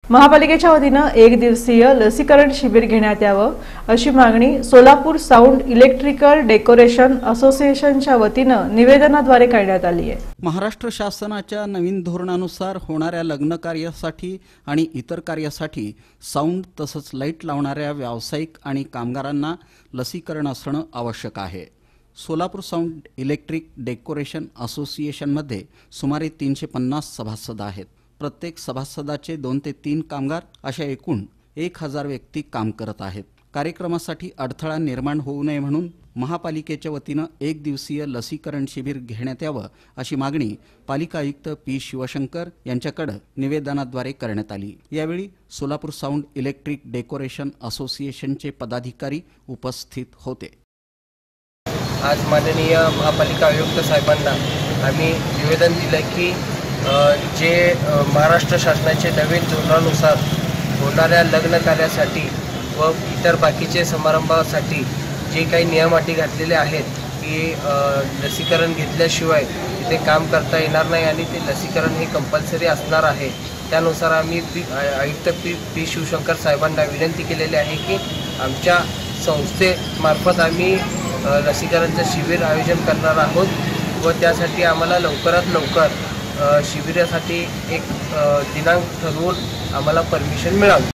महापालिकेच्या वतीनं एक दिवसीय लसीकरण शिबिर घेण्यात यावं अशी मागणी सोलापूर साऊंड इलेक्ट्रिकल डेकोरेशन असोसिएशनच्या वतीनं निवेदनाद्वारे करण्यात आली आहे। महाराष्ट्र शासनाच्या नवीन धोरणानुसार होणाऱ्या लग्न कार्यासाठी आणि इतर कार्यासाठी साऊंड तसंच लाईट लावणाऱ्या व्यावसायिक आणि कामगारांना लसीकरण असणं आवश्यक आहे। सोलापूर साऊंड इलेक्ट्रिक डेकोरेशन असोसिएशनमध्ये सुमारे 350 सभासद आहेत। प्रत्येक सभासदाचे 2 ते 3 कामगार अशा एकूण 1000 व्यक्ती काम करत आहेत। कार्यक्रमासाठी अडथळा निर्माण होऊ नये म्हणून महापालिकेच्या वतीनं एक दिवसीय लसीकरण शिबिर घेण्यात यावं अशी मागणी पालिका आयुक्त पी शिवशंकर यांच्याकडे निवेदनाद्वारे करण्यात आली। यावेळी सोलापूर साऊंड इलेक्ट्रिक डेकोरेशन असोसिएशनचे पदाधिकारी उपस्थित होते। आज माननीय महापालिका आयुक्त साहेबांना आम्ही निवेदन दिलं की जे महाराष्ट्र शासनाचे नवीन धोरणानुसार होणाऱ्या लग्न कार्यासाठी व इतर बाकीचे समारंभासाठी जे काही नियम अटी घातलेले आहेत की लसीकरण घेतल्याशिवाय तिथे काम करता येणार नाही आणि ते लसीकरण हे कंपल्सरी असणार आहे। त्यानुसार आम्ही आयुक्त पी शिवशंकर साहेबांना विनंती केलेली आहे की आमच्या संस्थेमार्फत आम्ही लसीकरणचं शिबिर आयोजन करणार आहोत व त्यासाठी आम्हाला लवकरात लवकर शिबिरासाठी एक दिनांक ठरवून आम्हाला परमिशन मिळावी।